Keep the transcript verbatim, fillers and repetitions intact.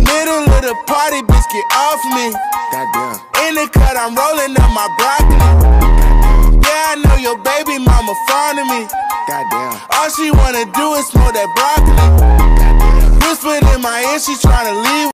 Middle of the party, bitch, get off me. Goddamn. In the cut, I'm rolling up my broccoli. Yeah, I know your baby mama fond of me. Goddamn. All she wanna do is smoke that broccoli. Whispered in my ear, she tryna leave.